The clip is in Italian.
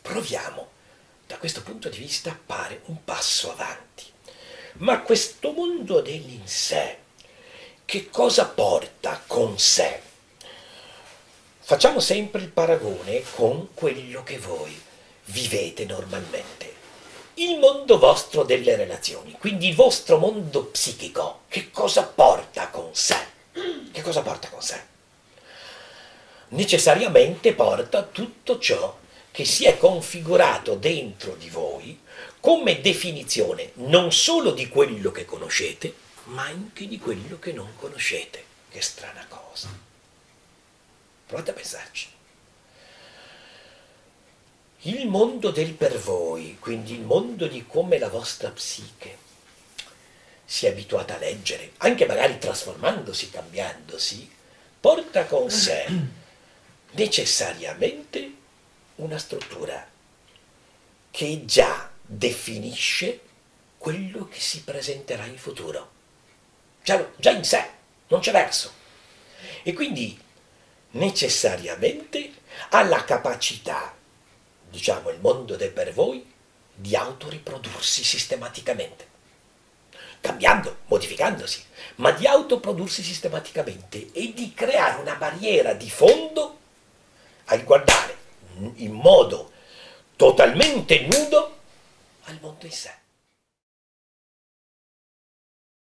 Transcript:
proviamo, da questo punto di vista, a fare un passo avanti. Ma questo mondo dell'in sé, che cosa porta con sé? Facciamo sempre il paragone con quello che voi vivete normalmente. Il mondo vostro delle relazioni, quindi il vostro mondo psichico, che cosa porta con sé? Che cosa porta con sé? Necessariamente porta tutto ciò che si è configurato dentro di voi come definizione non solo di quello che conoscete, ma anche di quello che non conoscete. Che strana cosa. Provate a pensarci. Il mondo del per voi, quindi il mondo di come la vostra psiche si è abituata a leggere, anche magari trasformandosi, cambiandosi, porta con sé necessariamente una struttura che già definisce quello che si presenterà in futuro. Già in sé, non c'è verso. E quindi necessariamente ha la capacità, diciamo il mondo del per voi, di autoriprodursi sistematicamente, cambiando, modificandosi, ma di autoprodursi sistematicamente e di creare una barriera di fondo al guardare in modo totalmente nudo al mondo in sé.